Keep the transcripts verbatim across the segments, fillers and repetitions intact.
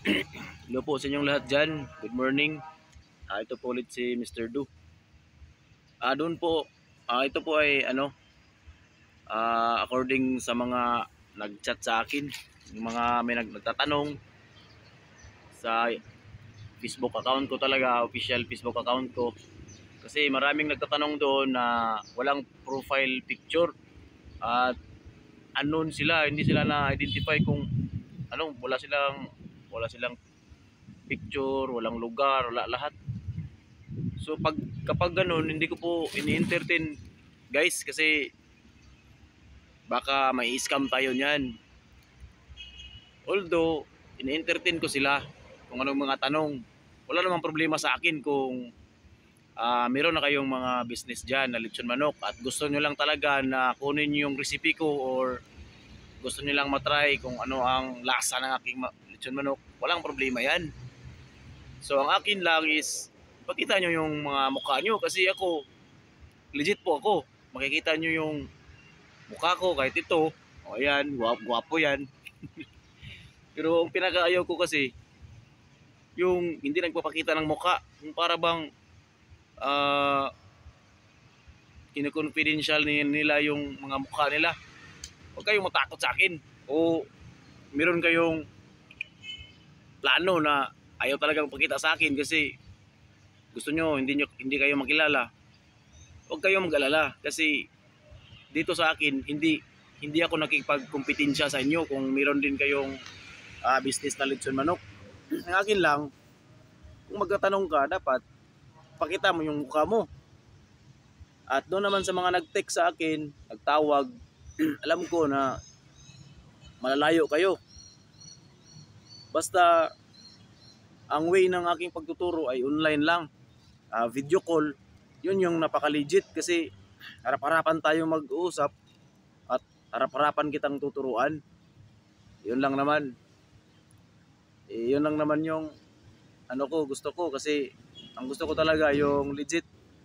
Hello po sa inyong lahat dyan. Good morning. Ah, ito po ulit si mister Du. Ah, doon po, ah, ito po ay ano, ah, according sa mga nag-chat sa akin, yung mga may nag- nagtatanong sa Facebook account ko talaga, official Facebook account ko. Kasi maraming nagtatanong doon na walang profile picture at unknown sila, hindi sila na-identify kung ano, wala silang wala silang picture, walang lugar, wala lahat. So pag kapag ganun, hindi ko po ini-entertain guys kasi baka may scam tayo niyan. Although ini-entertain ko sila kung anong mga tanong. Wala namang problema sa akin kung uh, meron na kayong mga business diyan na lechon manok at gusto niyo lang talaga na kunin yung recipe ko or gusto niyo lang matry kung ano ang lasa ng aking lechon manok. Walang problema 'yan. So ang akin lang is pakita nyo yung mga mukha nyo kasi ako, legit po ako. Makikita nyo yung mukha ko kahit ito. O ayan, guwapo yan. Pero ang pinakaayaw ko kasi, yung hindi nagpapakita ng mukha. Yung para bang, uh, kinu-confidential nila yung mga mukha nila. Huwag kayong matakot sa akin. O meron kayong plano na ayaw talagang pakita sa akin kasi gusto nyo, hindi, nyo, hindi kayo makilala, huwag kayong mag-alala kasi dito sa akin, hindi hindi ako nakikipagkompetensya sa inyo kung meron din kayong uh, business na lechon manok. Ang akin lang, kung magtatanong ka, dapat pakita mo yung mukha mo. At doon naman sa mga nag-text sa akin, nagtawag, alam ko na malalayo kayo. Basta ang way ng aking pagtuturo ay online lang. Uh, video call, yun yung napaka-legit kasi harap-harapan tayo mag-uusap at harap-harapan kitang tuturuan. Yun lang naman. Eh, yun lang naman yung ano ko, gusto ko kasi ang gusto ko talaga yung legit.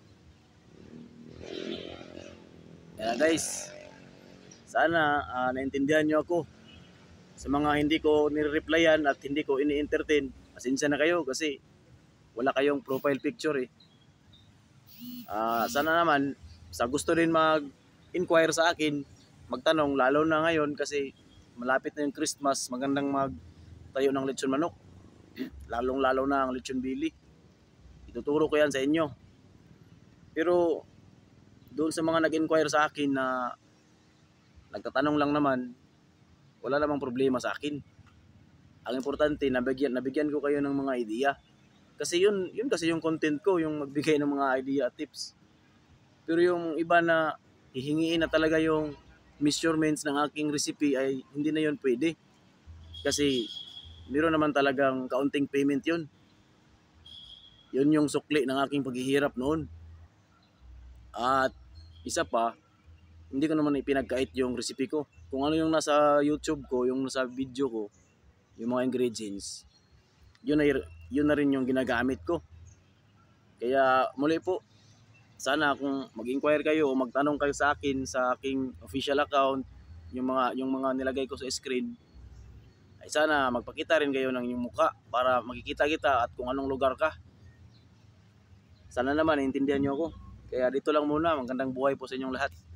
Kaya guys, sana uh, naintindihan nyo ako. Sa mga hindi ko nire-replyan at hindi ko ini-entertain, pasensya na kayo kasi wala kayong profile picture eh. Uh, sana naman sa gusto din mag-inquire sa akin, magtanong lalo na ngayon kasi malapit na yung Christmas, magandang magtayo ng lechon manok. Lalong lalo na ang lechon bili. Ituturo ko yan sa inyo. Pero doon sa mga nag-inquire sa akin na nagtatanong lang naman, wala namang problema sa akin. Ang importante, nabigyan, nabigyan ko kayo ng mga idea. Kasi yun, yun kasi yung content ko, yung magbigay ng mga idea at tips. Pero yung iba na hihingiin na talaga yung measurements ng aking recipe ay hindi na yun pwede. Kasi meron naman talagang kaunting payment yun. Yun yung sukli ng aking paghihirap noon. At isa pa, hindi ko naman ipinagkait yung recipe ko. Kung ano yung nasa YouTube ko, yung nasa video ko, yung mga ingredients, yun na, yun na rin yung ginagamit ko. Kaya muli po, sana kung mag-inquire kayo o magtanong kayo sa akin sa aking official account, yung mga yung mga nilagay ko sa screen, ay sana magpakita rin kayo ng inyong mukha para makikita kita at kung anong lugar ka. Sana naman naintindihan niyo ako. Kaya dito lang muna, magandang buhay po sa inyong lahat.